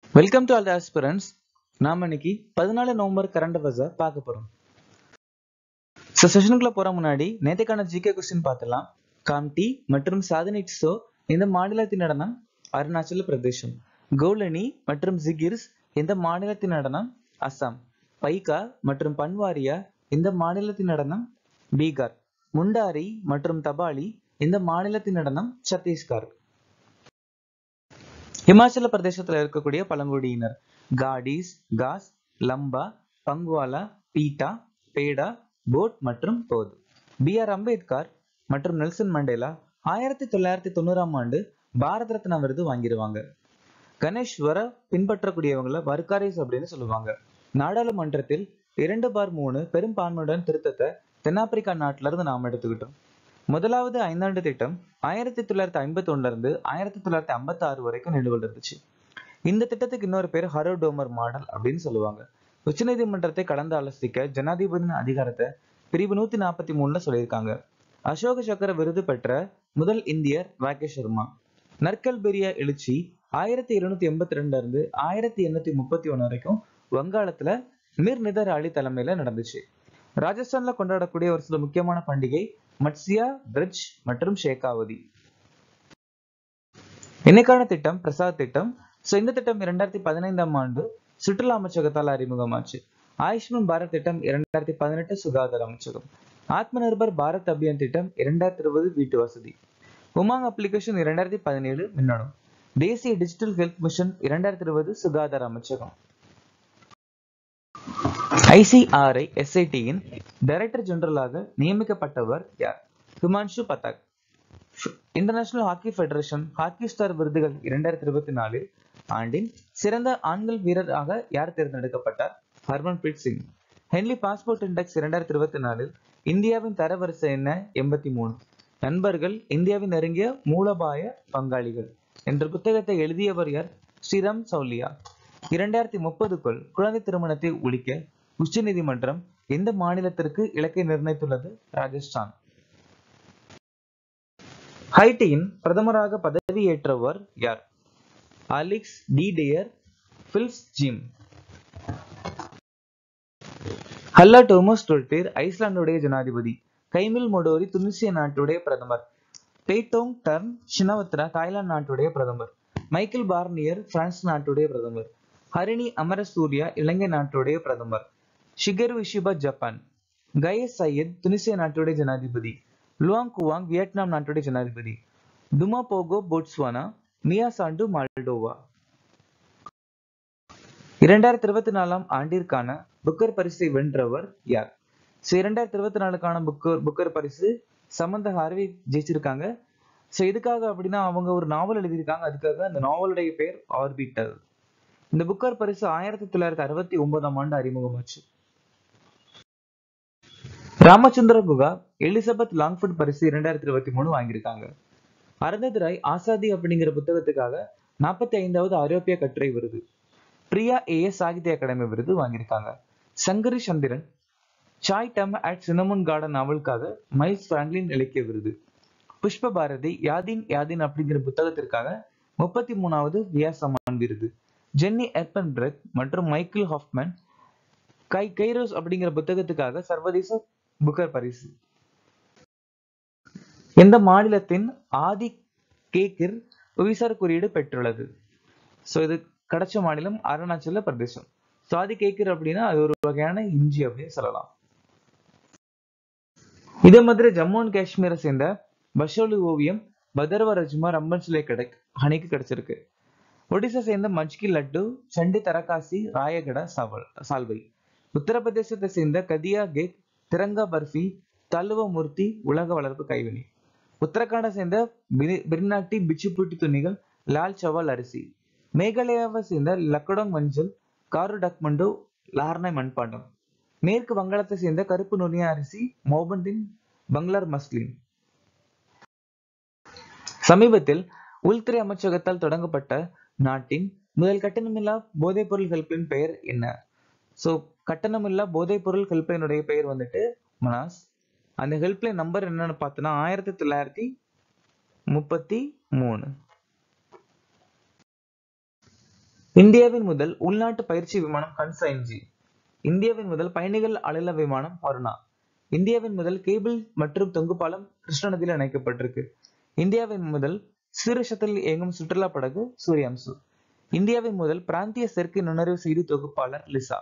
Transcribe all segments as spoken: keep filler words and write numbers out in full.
Welcome to all the aspirants. நாம இன்னைக்கு பதினாலு நவம்பர் கரண்ட் அஃபேர்ஸை பார்க்க போறோம். ஸோ செஷனுக்குள்ள போற முன்னாடி நேற்றுக்கான ஜிகே கொஸ்டின் பார்த்துலாம். காம்டி மற்றும் சாதனிக்ஸோ இந்த மாநிலத்தின் நடனம் அருணாச்சல பிரதேசம். கௌலனி மற்றும் ஜிகிர்ஸ் இந்த மாநிலத்தின் நடனம் அசாம். பைகா மற்றும் பன்வாரியா இந்த மாநிலத்தின் நடனம் பீகார். முண்டாரி மற்றும் தபாலி இந்த மாநிலத்தின் நடனம் சத்தீஸ்கர். இமாச்சல பிரதேசத்துல இருக்கக்கூடிய பழங்குடியினர் காடிஸ், காஸ், லம்பா, பங்வாலா, பீட்டா, பேடா, போட் மற்றும் போத். பி ஆர் அம்பேத்கர் மற்றும் நெல்சன் மண்டேலா ஆயிரத்தி தொள்ளாயிரத்தி தொண்ணூறாம் ஆண்டு பாரத ரத்னா விருது வாங்கிடுவாங்க. கணேஸ்வர பின்பற்றக்கூடியவங்களை வர்க்காரிஸ் அப்படின்னு சொல்லுவாங்க. நாடாளுமன்றத்தில் இரண்டு பார் மூணு பெரும்பான்மையுடன் திருத்தத்தை தென்னாப்பிரிக்கா நாட்டில இருந்து நாம் எடுத்துக்கிட்டோம். முதலாவது ஐந்தாண்டு திட்டம் ஆயிரத்தி தொள்ளாயிரத்தி ஐம்பத்தி ஒண்ணுல இருந்து ஆயிரத்தி தொள்ளாயிரத்தி ஐம்பத்தி ஆறு வரைக்கும் நிலுவையில் இருந்துச்சு. இந்த திட்டத்துக்கு இன்னொரு பேர் ஹரோடோமர் மாடல் அப்படின்னு சொல்லுவாங்க. உச்சநீதிமன்றத்தை கலந்து ஆலோசிக்க ஜனாதிபதியின் அதிகாரத்தை பிரிவு நூத்தி நாற்பத்தி மூணுல சொல்லியிருக்காங்க. அசோக சக்கர விருது பெற்ற முதல் இந்தியர் ராகேஷ் சர்மா. நற்கல்பெரியா எழுச்சி ஆயிரத்தி இருநூத்தி எண்பத்தி ரெண்டுல இருந்து ஆயிரத்தி எண்ணூத்தி முப்பத்தி ஒண்ணு வரைக்கும் வங்காளத்துல மிர் நிதர் அலி தலைமையில நடந்துச்சு. ராஜஸ்தான்ல கொண்டாடக்கூடிய ஒரு சில முக்கியமான பண்டிகை மட்சியா, பிரிட்ஜ் மற்றும் ஷேகாவதி. இன்னைக்கான திட்டம் பிரசாத் திட்டம். சோ இந்த திட்டம் இரண்டாயிரத்தி பதினைந்தாம் ஆண்டு சுற்றுலா அமைச்சகத்தால் அறிமுகமாச்சு. ஆயுஷ்மான் பாரத் திட்டம் இரண்டாயிரத்தி பதினெட்டு சுகாதார அமைச்சகம். ஆத்ம நிர்பர் பாரத் அபியான் திட்டம் இரண்டாயிரத்தி இருபது வீட்டு வசதி. உமாங் அப்ளிகேஷன் இரண்டாயிரத்தி பதினேழு மின்னணு. தேசிய டிஜிட்டல் ஹெல்த் மிஷன் இரண்டாயிரத்தி இருபது சுகாதார அமைச்சகம். ஐசிஆர்ஐ எஸ்ஐடியின் டைரக்டர் ஜெனரலாக நியமிக்கப்பட்டவர் யார்? Himanshu Pathak. International hockey federation hockey star விருதுகள் இரண்டாயிரத்தி இருபத்தி நாலில் ஆண்டின் சிறந்த ஆண்கள் வீரராக யார் தேர்ந்தெடுக்கப்பட்டார்? Harmanpreet Singh. Henley passport index இரண்டாயிரத்தி இருபத்தி நாலில் இந்தியாவின் தரவரிசை என்ன? எண்பத்தி மூணு. நண்பர்கள் இந்தியாவின் நெருங்கிய மூலபாய பங்காளிகள் என்ற புத்தகத்தை எழுதியவர் யார்? ஸ்ரீராம் சௌலியா. இரண்டாயிரத்தி முப்பதுக்குள் குழந்தை திருமணத்தை ஒழிக்க உச்ச நீதிமன்றம் எந்த மாநிலத்திற்கு இலக்கை நிர்ணயித்துள்ளது? ராஜஸ்தான். ஹைட்டியின் பிரதமராக பதவியேற்றவர் யார்? அலெக்ஸ் டி டெயர் பில்ஸ் ஜிம். ஹல்லா டோமஸ் டொல்டேர் ஐஸ்லாந்துடைய ஜனாதிபதி. கைமில் மொடோரி துனிசிய நாட்டுடைய பிரதமர். பேட்டோங் டர்ன் ஷினவத்ரா தாய்லாந்து நாட்டுடைய பிரதமர். மைக்கேல் பார்னியர் பிரான்ஸ் நாட்டுடைய பிரதமர். ஹரிணி அமரசூர்யா இலங்கை நாட்டுடைய பிரதமர். Shigeru Ishiba Japan. Kais Saied துனிசிய நாட்டுடைய ஜனாதிபதி. லுவாங் குவாங் வியட்நாம் நாட்டுடைய ஜனாதிபதி. Duma Boko Botswana. Maia Sandu Moldova. இரண்டாயிரத்தி இருபத்தி நாலாம் ஆண்டிற்கான புக்கர் பரிசை வென்றவர் யார்? சோ இரண்டாயிரத்தி இருபத்தி நாலுக்கான புக்கர் புக்கர் பரிசு சமந்தா ஹார்வி ஜெயிச்சிருக்காங்க. சோ எதுக்காக அப்படின்னா அவங்க ஒரு நாவல் எழுதியிருக்காங்க. அதுக்காக அந்த நாவலுடைய பேர் ஆர்பிட்டர். இந்த புக்கர் பரிசு ஆயிரத்தி தொள்ளாயிரத்தி அறுபத்தி ஒன்பதாம் ஆண்டு அறிமுகமாச்சு. ராமச்சந்திர குகா எலிசபெத் லாங்ஃபுட் பரிசு இரண்டாயிரத்தி இருபத்தி மூணு வாங்கியிருக்காங்க. அருந்ததி ராய் ஆசாதி அப்படிங்கிற புத்தகத்துக்காக நாற்பத்தி ஐந்தாவது ஐரோப்பிய கட்டுரை விருது. பிரியா ஏஎஸ் சாகித்ய அகாடமி விருது வாங்கியிருக்காங்க. Sankari Chandran chai time at cinnamon garden நாவலுக்காக மைல்ஸ் பிராங்க்லின் இலக்கிய விருது. புஷ்ப பாரதி யாதின் யாதின் அப்படிங்கிற புத்தகத்திற்காக முப்பத்தி மூணாவது வியாசமான் விருது. ஜென்னி எர்பன் பிரெத் மற்றும் மைக்கேல் ஹாஃப்மேன் கை கைரோஸ் அப்படிங்கிற புத்தகத்துக்காக சர்வதேச புக்கர் பரிசு. எந்த மாநிலத்தின் ஆதி கேக்கிர் புவிசார் குறியீடு பெற்றுள்ளது? சோ இது கிடைச்ச மாநிலம் அருணாச்சல பிரதேசம். சோ ஆதி கேக்கிர் அப்படின்னா அது ஒரு வகையான இஞ்சி அப்படின்னு சொல்லலாம். இதே மாதிரி ஜம்மு அண்ட் காஷ்மீரை சேர்ந்த பஷோலி ஓவியம் பதர்வ ரஜ்மா ரம்பன் சிலை கடக் அணைக்கு கிடைச்சிருக்கு. ஒடிசா சேர்ந்த மஜ்கி லட்டு சண்டி தரகாசி ராயகட சாவல் சால்வை. உத்தரப்பிரதேசத்தை சேர்ந்த கதியா கேக் திரங்கா பர்ஃபி தல்லுவ மூர்த்தி உலக வளர்ப்பு கைவினை. உத்தரகாண்டை சேர்ந்த பிரினாட்டி பிச்சுப்பூட்டி துணிகள் லால் சவால் அரிசி. மேகாலயாவை சேர்ந்த லக்கடோங் மஞ்சள் காரு டக்மண்டோ லார்னாய் மண்பாண்டம். மேற்கு வங்காளத்தை சேர்ந்த கருப்பு நுனியா அரிசி மோபண்டின் பங்களார் மஸ்லின். சமீபத்தில் உள்துறை அமைச்சகத்தால் தொடங்கப்பட்ட நாட்டின் முதல் கட்டணமில்லா போதைப் பொருள் ஹெல்ப்லைன் பெயர் என்ன? சோ கட்டணமில்லா போதைப் பொருள் ஹெல்ப்லைனுடைய பெயர் வந்துட்டு மனாஸ். அந்த ஹெல்ப்லைன் நம்பர் என்னன்னு பார்த்தோன்னா ஆயிரத்தி தொள்ளாயிரத்தி முப்பத்தி மூணு. இந்தியாவின் முதல் உள்நாட்டு பயிற்சி விமானம் கன்சைன்ஜி. இந்தியாவின் முதல் பயணிகள் அலைல விமானம் அருணா. இந்தியாவின் முதல் கேபிள் மற்றும் தொங்கு பாலம் கிருஷ்ணா நதியில் இணைக்கப்பட்டிருக்கு. இந்தியாவின் முதல் சீரஷத்தில் இயங்கும் சுற்றுலா படகு சூரியம்சு. இந்தியாவின் முதல் பிராந்திய செயற்கை நுண்ணறிவு செய்தி தொகுப்பாளர் லிசா.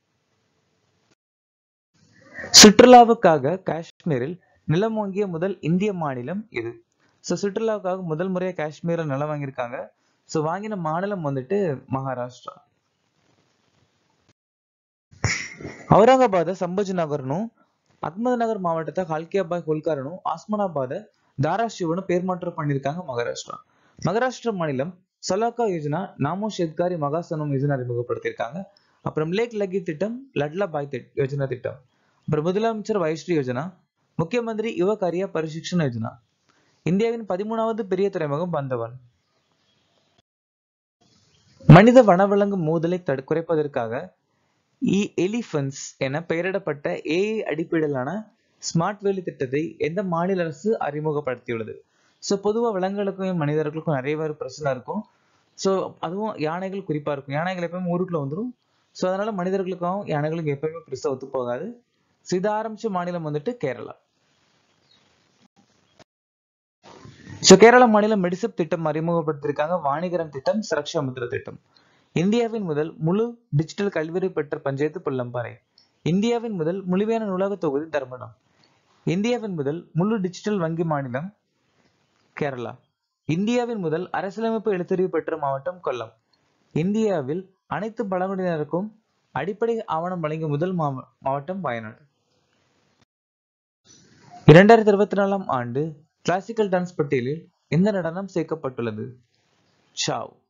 சுற்றுலாவுக்காக காஷ்மீரில் நிலம் வாங்கிய முதல் இந்திய மாநிலம் இது. ஸோ சுற்றுலாவுக்காக முதல் முறையா காஷ்மீரில் நிலம் வாங்கியிருக்காங்க. ஸோ வாங்கின மாநிலம் வந்துட்டு மகாராஷ்டிரா. ಔರಂಗಾಬಾದ ಸಂಭಾಜಿ ನಗರನು அஹ்மத் நகர் மாவட்டத்தை ஹல்கியாபாய் ஹோல்காரனும் ஆஸ்மானாபாத தாராஷிவனு பேர் மாற்றம் பண்ணியிருக்காங்க மகாராஷ்டிரா. மகாராஷ்டிரா மாநிலம் சலாக்கா யோஜனா நாமோ ஷெத்காரி மகாசனம் யோஜனா அறிமுகப்படுத்தியிருக்காங்க. அப்புறம் லேக் லகி திட்டம், லட்லா பாய் யோஜனா திட்டம், அப்புறம் முதலமைச்சர் வயஸ்ரீ யோஜனா, முக்கிய மந்திரி யுவ கரியா பரிசிக்ஷன் யோஜனா. இந்தியாவின் பதிமூணாவது பெரிய துறைமுகம் பந்தவன். மனித வனவிலங்கு மோதலை குறைப்பதற்காக எலிஃபன்ஸ் என பெயரிடப்பட்ட ஏஐ அடிப்படையிலான ஸ்மார்ட் வேலி திட்டத்தை எந்த மாநில அரசு அறிமுகப்படுத்தியுள்ளது? ஸோ பொதுவாக விலங்குகளுக்கும் மனிதர்களுக்கும் நிறைய பேர் பிரச்சனை இருக்கும். ஸோ அதுவும் யானைகள் குறிப்பா இருக்கும். யானைகள் எப்பவுமே ஊருக்குள்ள வந்துடும். ஸோ அதனால மனிதர்களுக்கும் யானைகளுக்கு எப்பவுமே பெருசா ஒத்து போகாது. ஸோ இதை ஆரம்பிச்ச மாநிலம் வந்துட்டு கேரளா. ஸோ கேரள மாநிலம் மெடிசப் திட்டம் அறிமுகப்படுத்தியிருக்காங்க. வாணிகரன் திட்டம், சுரக்ஷா முத்ரா திட்டம். இந்தியாவின் முதல் முழு டிஜிட்டல் கல்வியறிவு பெற்ற பஞ்சாயத்து புல்லம்பாறை. இந்தியாவின் முதல் முழுமையான நூலக தொகுதி தர்மடம். இந்தியாவின் முதல் முழு டிஜிட்டல் வங்கி மாநிலம் கேரளா. இந்தியாவின் முதல் அரசியலமைப்பு எழுத்தறிவு பெற்ற மாவட்டம் கொல்லம். இந்தியாவில் அனைத்து பழங்குடியினருக்கும் அடிப்படை ஆவணம் வழங்கிய முதல் மாவட்டம் வயநாடு. இரண்டாயிரத்தி இருபத்தி நாலாம் ஆண்டு கிளாசிக்கல் டான்ஸ் பட்டியலில் எந்த நடனம் சேர்க்கப்பட்டுள்ளது? சாவ்.